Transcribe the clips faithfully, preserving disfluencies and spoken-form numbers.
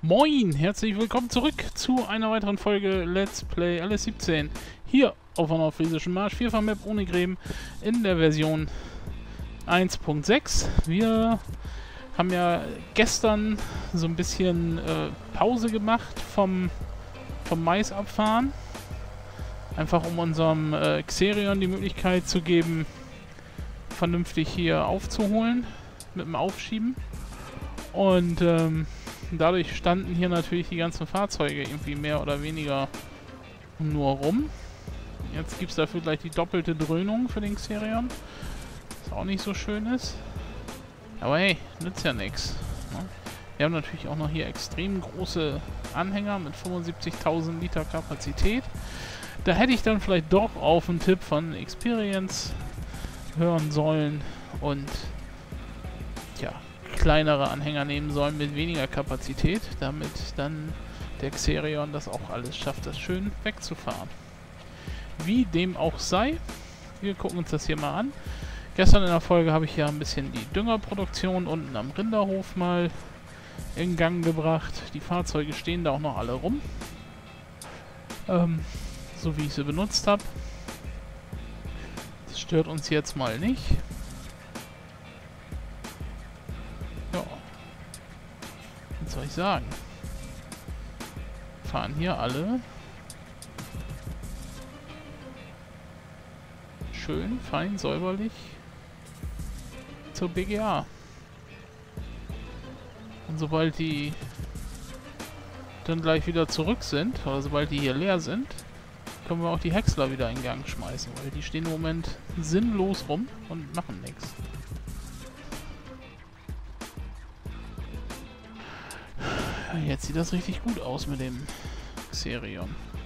Moin, herzlich willkommen zurück zu einer weiteren Folge Let's Play L S siebzehn. Hier auf einer friesischen Marsch, vierfach Map ohne Gräben in der Version eins Punkt sechs. Wir haben ja gestern so ein bisschen äh, Pause gemacht vom, vom Mais abfahren. Einfach um unserem äh, Xerion die Möglichkeit zu geben, vernünftig hier aufzuholen mit dem Aufschieben. Und ähm, dadurch standen hier natürlich die ganzen Fahrzeuge irgendwie mehr oder weniger nur rum. Jetzt gibt es dafür gleich die doppelte Dröhnung für den Xerion. Was auch nicht so schön ist. Aber hey, nützt ja nichts. Wir haben natürlich auch noch hier extrem große Anhänger mit fünfundsiebzigtausend Liter Kapazität. Da hätte ich dann vielleicht doch auf einen Tipp von Experience hören sollen und ja, kleinere Anhänger nehmen sollen mit weniger Kapazität, damit dann der Xerion das auch alles schafft, das schön wegzufahren. Wie dem auch sei, wir gucken uns das hier mal an. Gestern in der Folge habe ich ja ein bisschen die Düngerproduktion unten am Rinderhof mal in Gang gebracht. Die Fahrzeuge stehen da auch noch alle rum, ähm, so wie ich sie benutzt habe. Das stört uns jetzt mal nicht. Ja, was soll ich sagen? Fahren hier alle schön, fein, säuberlich zur B G A. Und sobald die dann gleich wieder zurück sind, oder sobald die hier leer sind, können wir auch die Häcksler wieder in Gang schmeißen, weil die stehen im Moment sinnlos rum und machen nichts. Jetzt sieht das richtig gut aus mit dem Xerion.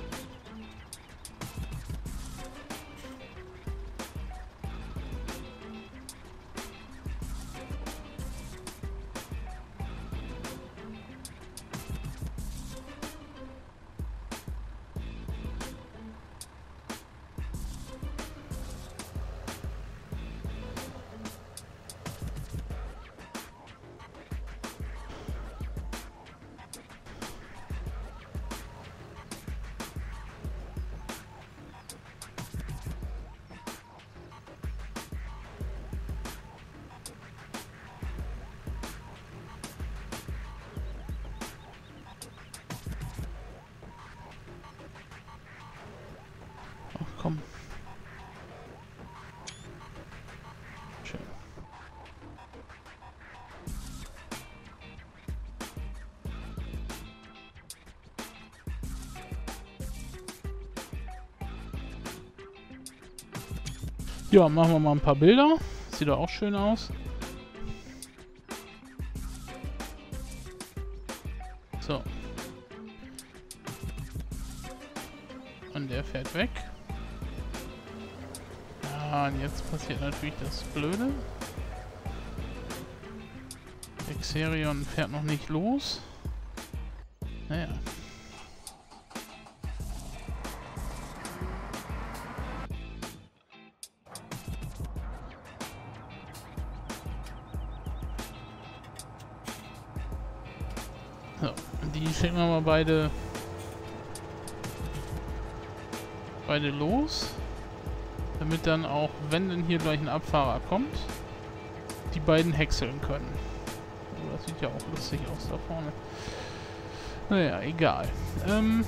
Komm. Schön. Ja, machen wir mal ein paar Bilder. Sieht doch auch schön aus. So. Und der fährt weg. Ah, und jetzt passiert natürlich das Blöde. Der Xerion fährt noch nicht los. Naja. So, die schicken wir mal beide beide los. Damit dann auch, wenn denn hier gleich ein Abfahrer kommt, die beiden häckseln können. Oh, das sieht ja auch lustig aus da vorne. Naja, egal. Ähm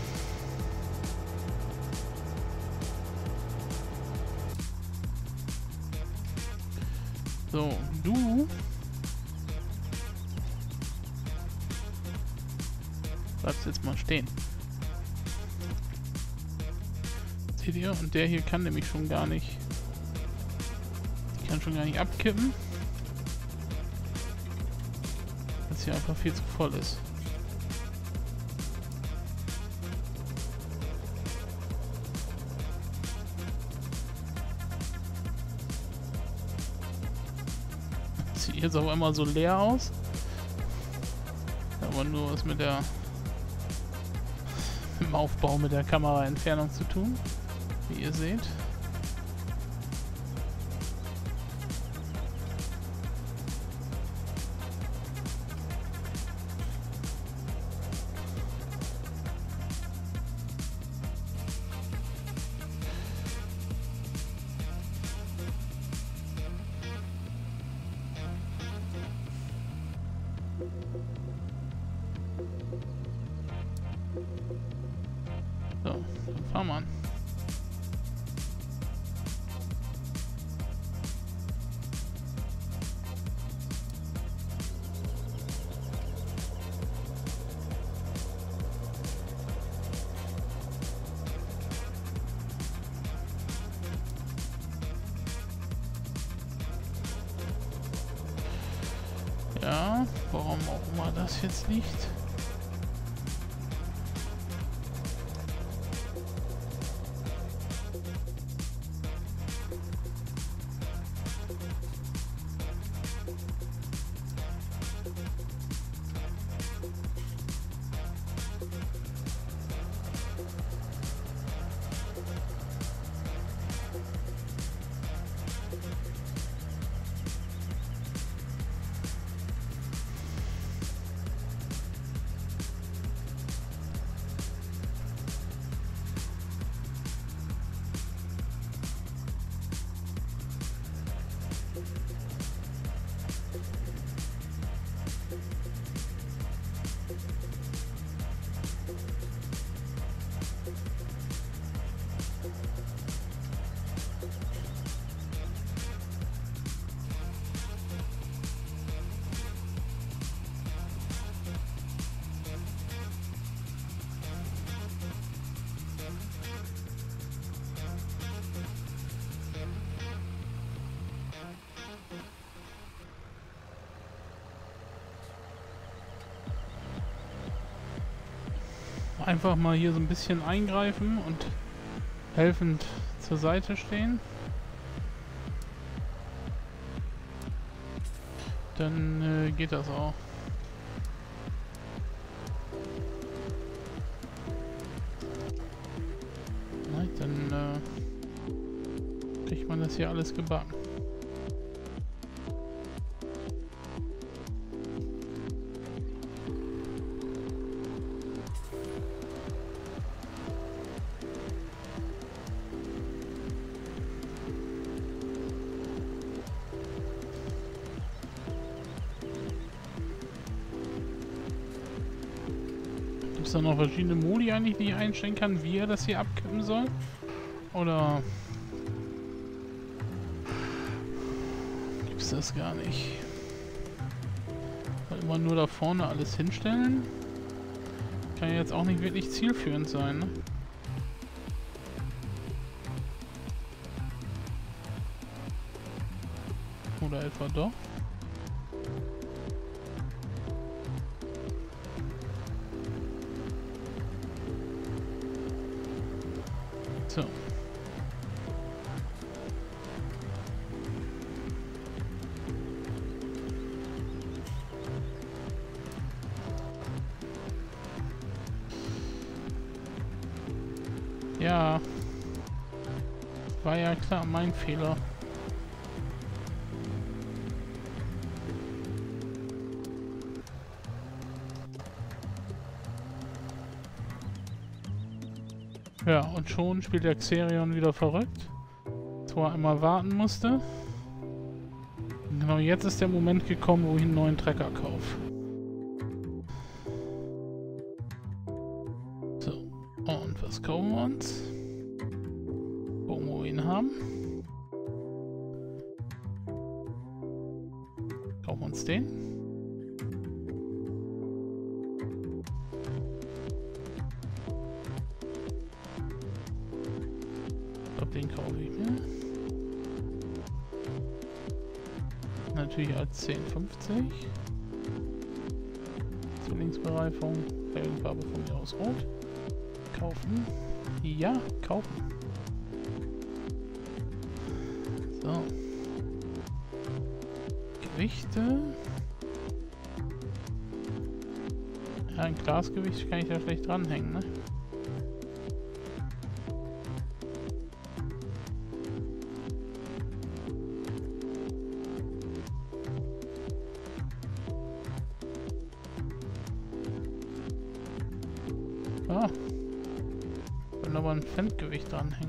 so, du bleibst jetzt mal stehen. Seht ihr? Und der hier kann nämlich schon gar nicht. Die kann schon gar nicht abkippen. Weil es hier einfach viel zu voll ist. Sieht jetzt auch immer so leer aus. Aber nur was mit der mit dem Aufbau mit der Kameraentfernung zu tun. Wie ihr seht. So, dann fahren wir an. Ja, warum auch immer das jetzt liegt. Einfach mal hier so ein bisschen eingreifen und helfend zur Seite stehen. Dann äh, geht das auch. Na, dann äh, kriegt man das hier alles gebacken. Gibt es da noch verschiedene Modi eigentlich, die ich einstellen kann, wie er das hier abkippen soll? Oder gibt es das gar nicht? Weil immer nur da vorne alles hinstellen, kann ja jetzt auch nicht wirklich zielführend sein, ne? Oder etwa doch? So. Ja. War ja klar, mein Fehler. Ja, und schon spielt der Xerion wieder verrückt. Wo er einmal warten musste. Und genau jetzt ist der Moment gekommen, wo ich einen neuen Trecker kaufe. So, und was kaufen wir uns? Gucken, wo wir ihn haben. Kaufen wir uns den. Den kaufe ich mir. Natürlich als zehn fünfzig. Zwillingsbereifung. Felgenfarbe von mir aus rot. Kaufen. Ja, kaufen. So. Gewichte. Ja, ein Glasgewicht kann ich da schlecht dranhängen, ne? Ah. Können aber ein Pfandgewicht dranhängen.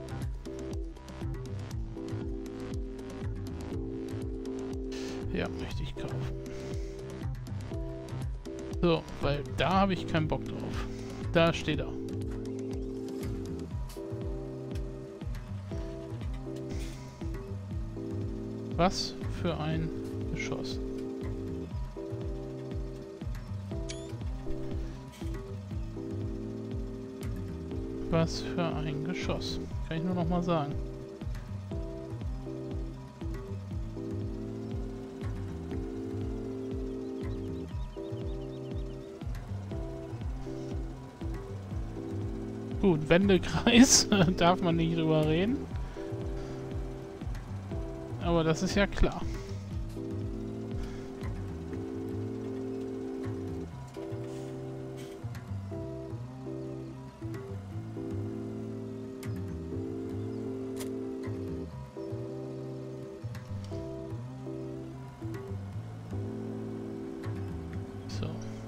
Ja, möchte ich kaufen. So, weil da habe ich keinen Bock drauf. Da steht er. Was für ein Geschoss. Was für ein Geschoss. Kann ich nur noch mal sagen. Gut, Wendekreis, darf man nicht drüber reden. Aber das ist ja klar. So.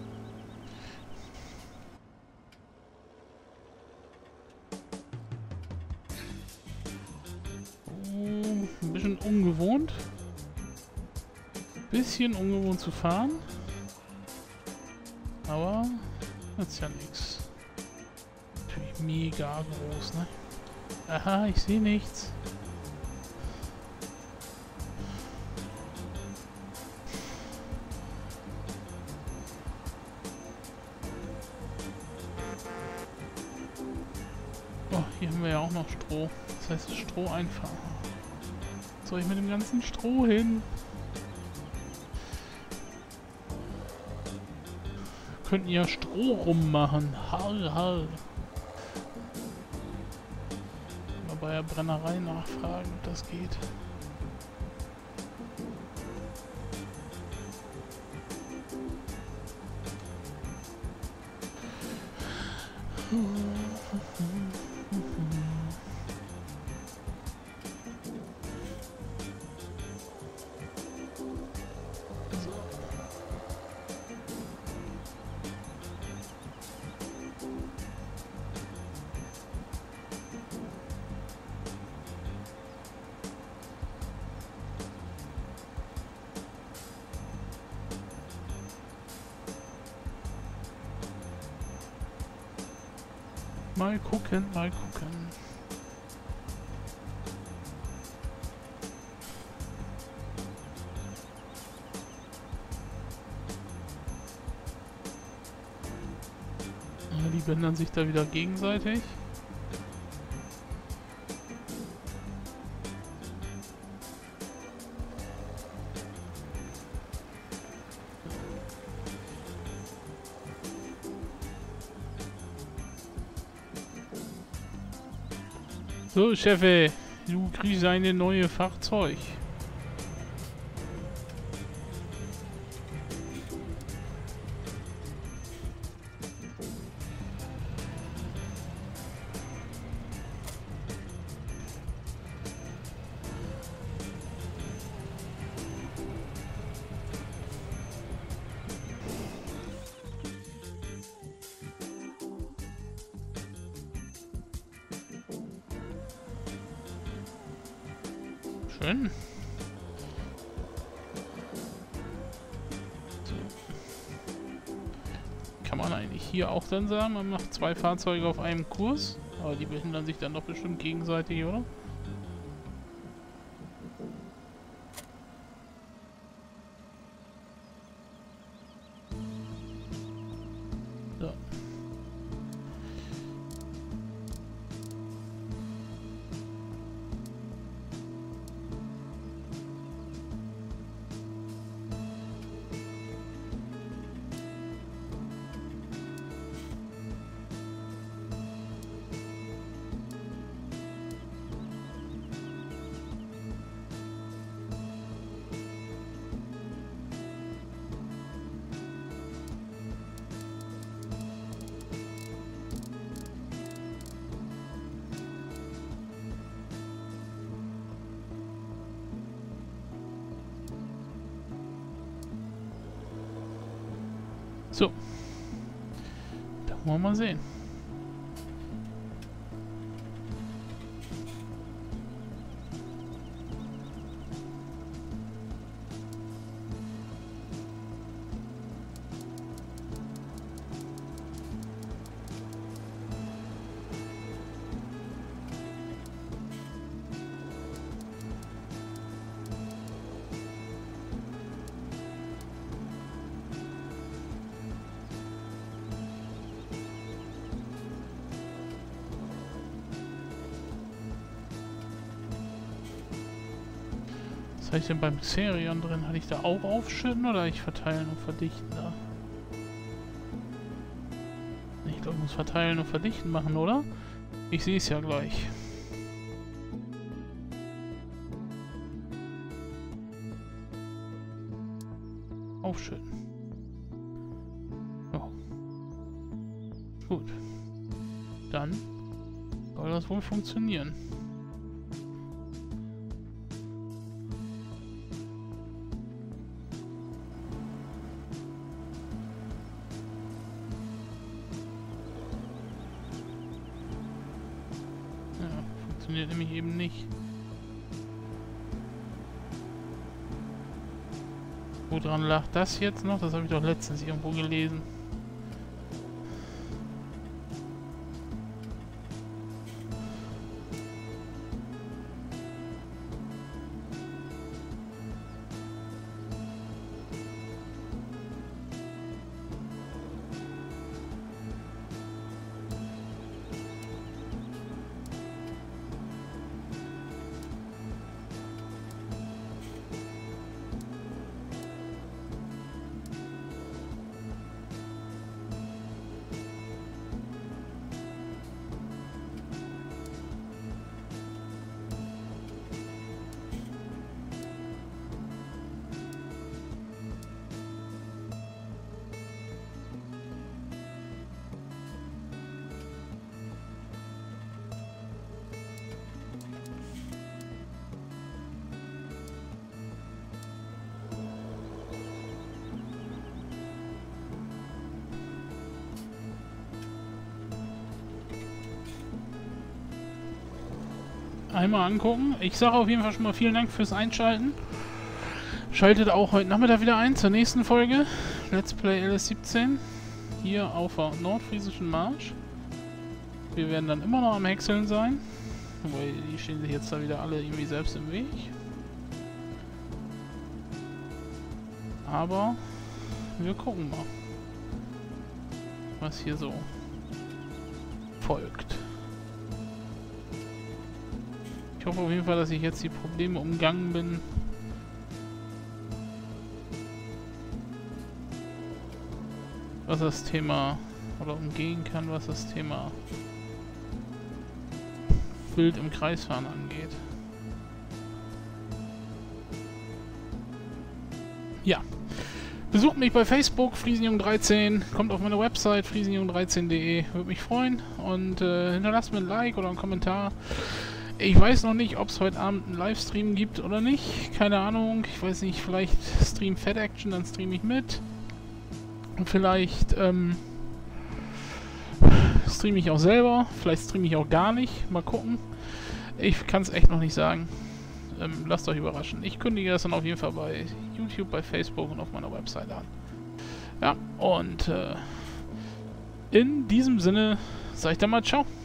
Ein bisschen ungewohnt. Bisschen ungewohnt zu fahren. Aber das ist ja nichts. Natürlich mega groß, ne? Aha, ich sehe nichts. Oh, hier haben wir ja auch noch Stroh. Das heißt Stroh einfahren. Soll ich mit dem ganzen Stroh hin? Wir könnten ja Stroh rummachen. Har, har. Mal bei der Brennerei nachfragen, ob das geht. Mal gucken, mal gucken. Ja, die behindern sich da wieder gegenseitig. So, Chefe, du kriegst eine neue Fahrzeug. Schön. So. Kann man eigentlich hier auch dann sagen, man macht zwei Fahrzeuge auf einem Kurs? Aber die behindern sich dann doch bestimmt gegenseitig, oder? So. So. Da wollen wir mal sehen. Was habe ich denn beim Xerion drin? Hatte ich da auch aufschütten oder ich verteilen und verdichten da? Ich glaube, ich muss verteilen und verdichten machen, oder? Ich sehe es ja gleich. Aufschütten. Ja. Gut. Dann soll das wohl funktionieren. Funktioniert nämlich eben nicht. Woran lag das jetzt noch? Das habe ich doch letztens irgendwo gelesen. Einmal angucken. Ich sage auf jeden Fall schon mal vielen Dank fürs Einschalten. Schaltet auch heute Nachmittag wieder ein zur nächsten Folge. Let's Play L S siebzehn. Hier auf der Nordfriesischen Marsch. Wir werden dann immer noch am Häckseln sein. Wobei, die stehen sich jetzt da wieder alle irgendwie selbst im Weg. Aber wir gucken mal, was hier so folgt. Ich hoffe auf jeden Fall, dass ich jetzt die Probleme umgangen bin. Was das Thema, oder umgehen kann, was das Thema wild im Kreisfahren angeht. Ja. Besucht mich bei Facebook, Friesenjung dreizehn. Kommt auf meine Website, friesenjung dreizehn punkt de. Würde mich freuen. Und äh, hinterlasst mir ein Like oder einen Kommentar. Ich weiß noch nicht, ob es heute Abend einen Livestream gibt oder nicht. Keine Ahnung. Ich weiß nicht, vielleicht stream Fat Action, dann streame ich mit. Und vielleicht ähm, streame ich auch selber. Vielleicht streame ich auch gar nicht. Mal gucken. Ich kann es echt noch nicht sagen. Ähm, lasst euch überraschen. Ich kündige das dann auf jeden Fall bei YouTube, bei Facebook und auf meiner Website an. Ja, und äh, in diesem Sinne sage ich dann mal ciao.